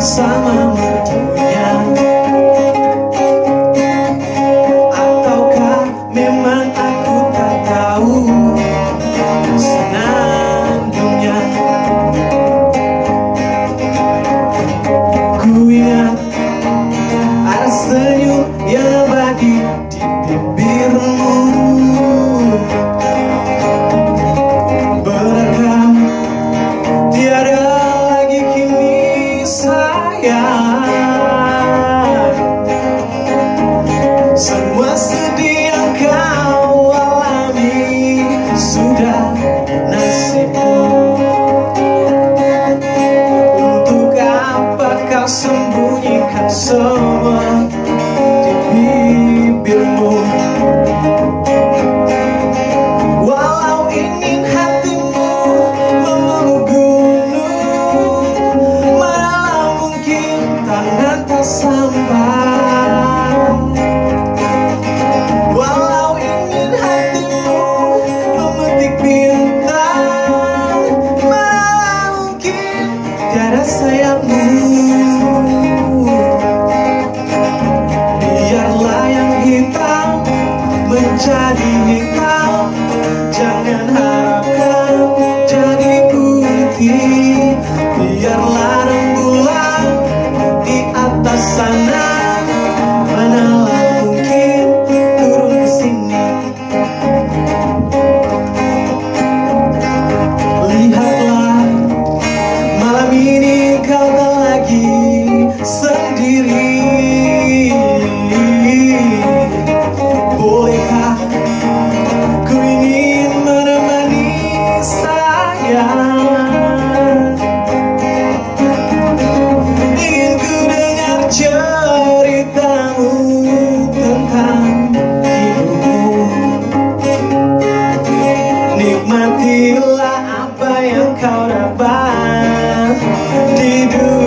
sama mertuanya? Ataukah memang aku tak tahu senandungnya? Ku ingat ada senyum yang abadi di bibirmu. Benarkah tiada lagi kini sayang? Semua sedih yang kau alami sudah nasibmu. Untuk apa kau sembunyikan semua di bibirmu? Walau ingin hatimu memeluk gunung, mana mungkin tangan tak sampai. Walau ingin hatimu memetik bintang, mana mungkin tiada sayangmu. Biarlah yang hitam menjadi hitam, jangan harapkan jadi putih. Biarlah rembulan di atas sana, manalah mungkin turun sini. Lihatlah malam ini kau tak lagi sendiri. Bolehkah ku ingin menemani sayang? Ingin ku dengar ceritamu tentang hidupmu. Nikmatilah apa yang kau dapat di dunia